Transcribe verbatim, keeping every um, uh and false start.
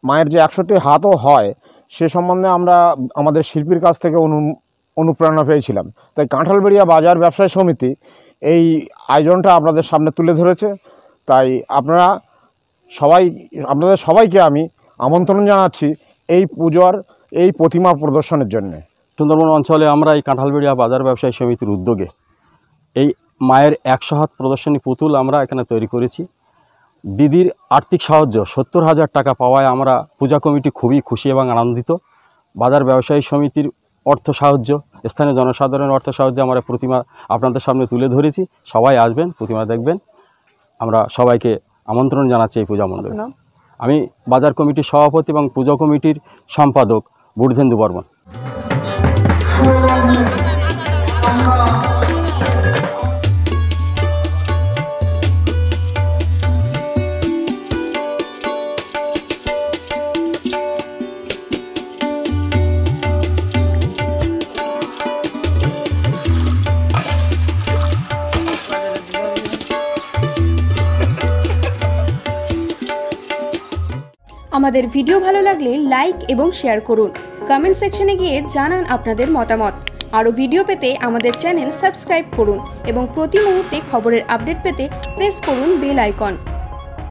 মায়ের যে একশোটি হাতও হয় সে সম্বন্ধে আমরা আমাদের শিল্পীর কাছ থেকে অনু অনুপ্রেরণা পেয়েছিলাম। তাই কাঁঠালবেড়িয়া বাজার ব্যবসায়ী সমিতি এই আয়োজনটা আপনাদের সামনে তুলে ধরেছে। তাই আপনারা সবাই আপনাদের সবাইকে আমি আমন্ত্রণ জানাচ্ছি এই পুজোর এই প্রতিমা প্রদর্শনের জন্য। সুন্দরবন অঞ্চলে আমরা এই কাঁঠালবেড়িয়া বাজার ব্যবসায়ী সমিতির উদ্যোগে এই মায়ের একশো হাত প্রদর্শনী পুতুল আমরা এখানে তৈরি করেছি। দিদির আর্থিক সাহায্য সত্তর হাজার টাকা পাওয়ায় আমরা পূজা কমিটি খুবই খুশি এবং আনন্দিত। বাজার ব্যবসায়ী সমিতির অর্থ সাহায্য, স্থানীয় জনসাধারণের অর্থ সাহায্যে আমরা প্রতিমা আপনাদের সামনে তুলে ধরেছি। সবাই আসবেন, প্রতিমা দেখবেন। আমরা সবাইকে আমন্ত্রণ জানাচ্ছি এই পূজা মণ্ডপে। আমি বাজার কমিটির সভাপতি এবং পূজা কমিটির সম্পাদক বুর্ধেন্দু বর্মন। আমাদের ভিডিও ভালো লাগলে লাইক এবং শেয়ার করুন। কমেন্ট সেকশনে গিয়ে জানান আপনাদের মতামত। আরও ভিডিও পেতে আমাদের চ্যানেল সাবস্ক্রাইব করুন এবং প্রতি মুহূর্তে খবরের আপডেট পেতে প্রেস করুন বেল আইকন।